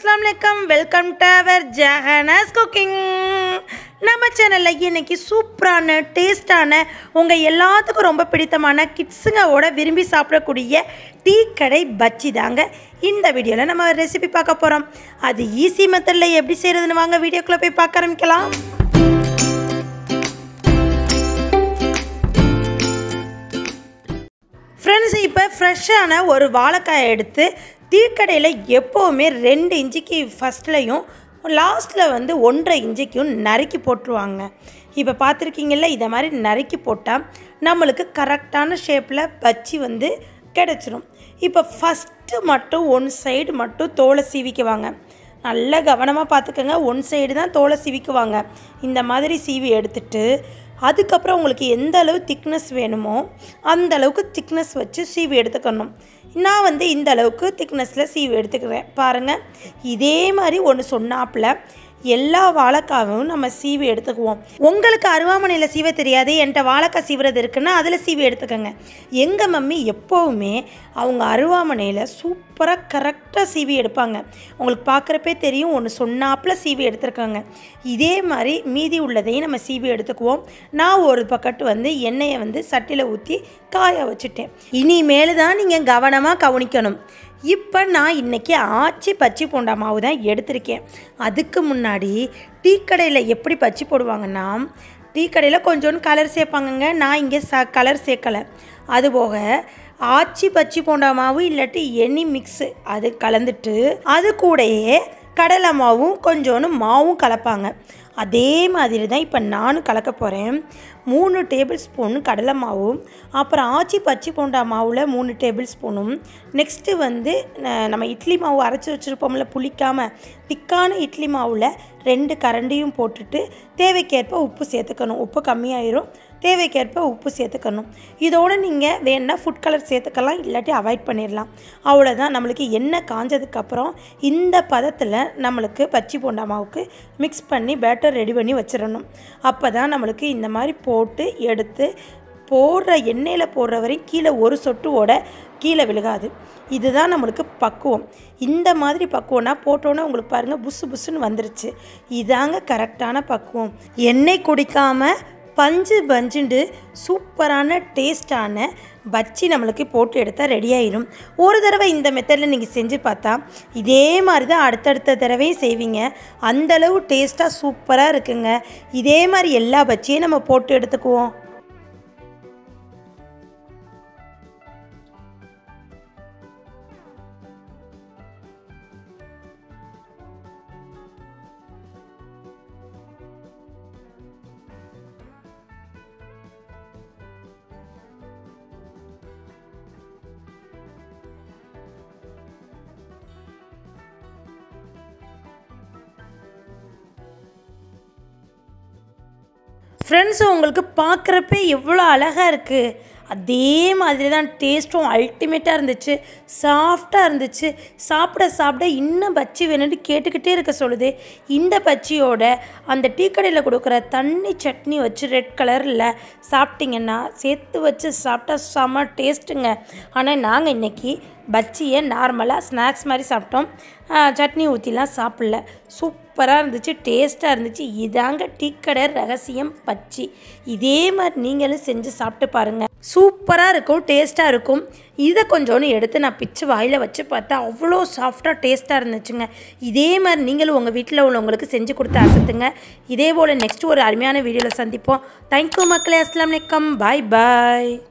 Assalamualaikum. Welcome to our Jahana's Cooking. நம்ம சேனல்ல இன்னைக்கு சூப்பரான டேஸ்டான உங்க எல்லாத்துக்கும் ரொம்ப பிடித்தமான கிட்ஸுங்களோட விரும்பி சாப்பிடக்கூடிய டீ கடை பஜ்ஜி தாங்க இந்த வீடியோல நம்ம ரெசிபி பார்க்க போறோம். அது ஈஸி மெத்தட்ல எப்படி செய்யறதுன்னு வாங்க வீடியோக்குள்ள போய் பார்க்க ஆரம்பிக்கலாம். ஃப்ரெண்ட்ஸ், இப்போ ஃப்ரெஷ்ஷான ஒரு வாழைக்காயை எடுத்து டீ கடையில் எப்போவுமே 2 இன்ச்சுக்கு ஃபஸ்ட்லையும் லாஸ்ட்டில் 1.5 இன்ச்சுக்கும் நறுக்கி போட்டுருவாங்க. இப்போ பார்த்துருக்கீங்கள, இதை மாதிரி நறுக்கி போட்டால் நம்மளுக்கு கரெக்டான ஷேப்பில் பஜ்ஜி கிடச்சிரும். இப்போ ஃபஸ்ட்டு மட்டும் 1 சைடு மட்டும் தோலை சீவிக்குவாங்க. நல்லா கவனமாக பார்த்துக்கோங்க, 1 சைடு தான் தோலை சீவிக்குவாங்க. இந்த மாதிரி சீவி எடுத்துட்டு அதுக்கப்புறம் உங்களுக்கு எந்த அளவு திக்னஸ் வேணுமோ அந்த அளவுக்கு திக்னஸ் வச்சு சீவி எடுத்துக்கணும். நான் இந்த அளவுக்கு திக்னஸில் சீவி எடுத்துக்கிறேன். பாருங்கள், இதே மாதிரி ஒன்று சொன்னாப்பில் எல்லா வாழைக்காவும் நம்ம சீவி எடுத்துக்குவோம். உங்களுக்கு அருவாமனையில் சீவ தெரியாது, என்கிட்ட வாழைக்காய் சீவுறது இருக்குன்னா அதில் சீவி எடுத்துக்கோங்க. எங்கள் மம்மி எப்போவுமே அவங்க அருவாமனையில் சூப்பராக கரெக்டாக சீவி எடுப்பாங்க. உங்களுக்கு பார்க்குறப்பே தெரியும், ஒன்று சொன்னாப்பில் சீவி எடுத்துருக்காங்க. இதே மாதிரி மீதி உள்ளதையும் நம்ம சீவி எடுத்துக்குவோம். நான் ஒரு பக்கத்து எண்ணெயை சட்டியில் ஊற்றி காய வச்சுட்டேன். இனிமேல் தான் நீங்கள் கவனமாக கவனிக்கணும். இப்போ நான் இன்றைக்கி ஆச்சி பச்சி போண்டா மாவு தான் எடுத்திருக்கேன். அதுக்கு முன்னாடி டீ கடையில் எப்படி பச்சி போடுவாங்கன்னா, டீ கடையில் கொஞ்சோண்டு கலர் சேர்ப்பாங்கங்க. நான் இங்கே கலர் சேர்க்கலை. அதுபோக ஆச்சி பச்சி போண்டா மாவு இல்லாட்டி எனி மிக்ஸு அது கலந்துட்டு அது கூடயே கடலை மாவும் கொஞ்சோண்டு மாவும் கலப்பாங்க. அதே மாதிரி தான் இப்போ நானும் கலக்க போகிறேன். 3 டேபிள் ஸ்பூன் கடலை மாவும், அப்புறம் ஆச்சி பச்சி போண்டா மாவில் 3 டேபிள் ஸ்பூனும், நெக்ஸ்ட்டு நம்ம இட்லி மாவு அரைச்சி வச்சுருப்போம்ல புளிக்காமல், திக்கான இட்லி மாவில் 2 கரண்டியும் போட்டுட்டு தேவைக்கேற்ப உப்பு சேர்த்துக்கணும். உப்பு கம்மியாயிரும், தேவைக்கேற்ப உப்பு சேர்த்துக்கணும். இதோடு நீங்கள் வேணுன்னா ஃபுட் கலர் சேர்த்துக்கலாம், இல்லாட்டி அவாய்ட் பண்ணிடலாம். அவ்வளோதான். நம்மளுக்கு எண்ணெய் காஞ்சதுக்கப்புறம் இந்த பதத்தில் நம்மளுக்கு பச்சி போண்டா மாவுக்கு மிக்ஸ் பண்ணி பேட்டர் ரெடி பண்ணி வச்சிடணும். அப்போ தான் நம்மளுக்கு இந்த மாதிரி போட்டு எடுத்து போடுற எண்ணெயில் போடுற வரையும் கீழே ஒரு சொட்டுவோட கீழே விழுகாது. இதுதான் நம்மளுக்கு பக்குவம். இந்த மாதிரி பக்குவம்னா போட்டோன்னே உங்களுக்கு பாருங்கள் புசு புசுன்னு வந்துருச்சு. இதாங்க கரெக்டான பக்குவம். எண்ணெய் குடிக்காமல் பஞ்சு பஞ்சுண்டு சூப்பரான டேஸ்டான பஜ்ஜி நம்மளுக்கு போட்டு எடுத்தால் ரெடி ஆயிடும். ஒரு தடவை இந்த மெத்தடில் நீங்கள் செஞ்சு பார்த்தா இதே மாதிரி தான் அடுத்தடுத்த தடவையும் செய்வீங்க. அந்தளவு டேஸ்ட்டாக சூப்பராக இருக்குங்க. இதே மாதிரி எல்லா பஜ்ஜியும் நம்ம போட்டு எடுத்துக்குவோம். ஃப்ரெண்ட்ஸ், உங்களுக்கு பார்க்குறப்ப எவ்வளோ அழகாக இருக்குது. அதே மாதிரி தான் டேஸ்ட்டும் அல்டிமேட்டாக இருந்துச்சு. சாஃப்டாக இருந்துச்சு. சாப்பிட சாப்பிட இன்னும் பஜ்ஜி வேணும்னு கேட்டுக்கிட்டே இருக்க சொல்லுது. இந்த பஜ்ஜியோட அந்த டீ கடையில் கொடுக்குற தண்ணி சட்னி வச்சு ரெட் கலரில் சாப்பிட்டிங்கன்னா சேர்த்து வச்சு சாப்பிட்டா செம்ம டேஸ்ட்டுங்க. ஆனால் நாங்கள் இன்றைக்கி பஜ்ஜியை நார்மலாக ஸ்நாக்ஸ் மாதிரி சாப்பிட்டோம். சட்னி ஊற்றிலாம் சாப்பிடல. சூப்பராக இருந்துச்சு, டேஸ்ட்டாக இருந்துச்சு. இதாங்க டீ கடை ரகசியம் பஜ்ஜி. இதே மாதிரி நீங்களும் செஞ்சு சாப்பிட்டு பாருங்கள். சூப்பராக இருக்கும், டேஸ்ட்டாக இருக்கும். இதை கொஞ்சோன்னு எடுத்து நான் பிச்சு வாயில் வச்சு பார்த்தா அவ்வளோ சாஃப்டாக டேஸ்ட்டாக இருந்துச்சுங்க. இதே மாதிரி நீங்களும் உங்கள் வீட்டில் உள்ளவங்களுக்கு செஞ்சு கொடுத்து அசத்துங்க. இதே போல் நெக்ஸ்ட் ஒரு அருமையான வீடியோவில் சந்திப்போம். தேங்க்யூ மக்களே. அஸ்ஸலாமு அலைக்கும். பாய் பாய்.